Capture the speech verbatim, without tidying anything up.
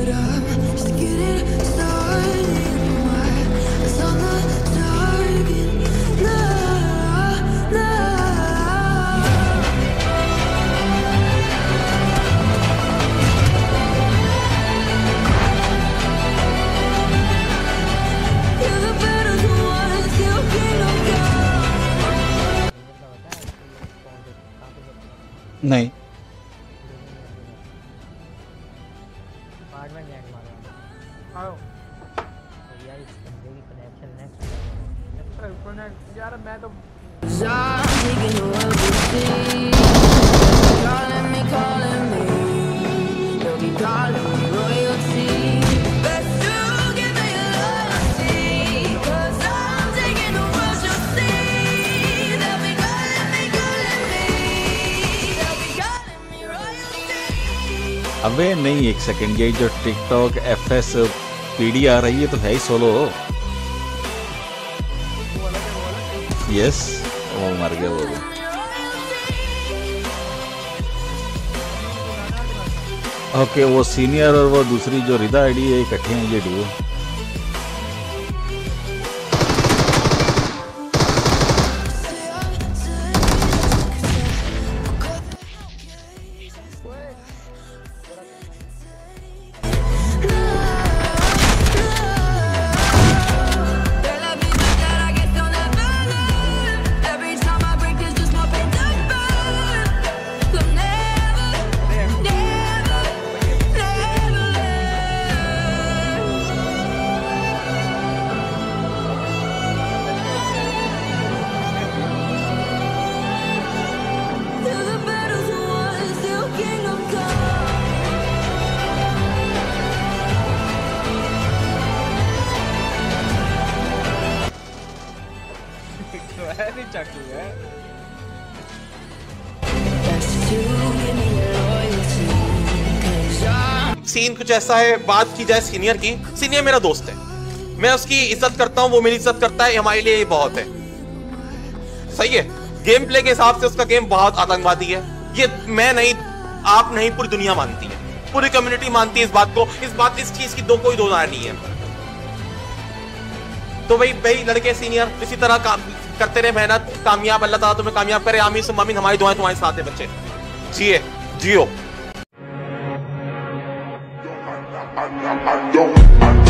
नहीं यार मैं तो अबे नहीं, एक सेकंड, ये जो टिकटॉक एफ एस पीडी आ रही है तो है ही सोलो। यस, वो मर गया वो भी। ओके, वो सीनियर और वो दूसरी जो रिदा आईडी है इकट्ठे हैं ये डुओ। सीन कुछ ऐसा है, बात की जाए सीनियर की। सीनियर मेरा दोस्त है, मैं उसकी इज्जत करता हूँ, वो मेरी इज्जत करता है, हमारे लिए बहुत है। सही है, गेम प्ले के हिसाब से उसका गेम बहुत आतंकवादी है। ये मैं नहीं, आप नहीं, पूरी दुनिया मानती है, पूरी कम्युनिटी मानती है इस बात को। इस बात इस चीज की दो कोई दो राय नहीं है। तो भाई भाई लड़के सीनियर इसी तरह काम करते रहे, मेहनत, कामयाब, अल्लाह ताला तुम्हें कामयाब करे। आमीन सुम्मा आमीन। हमारी दुआएं तुम्हारे साथ है बच्चे, जिए जियो। I don't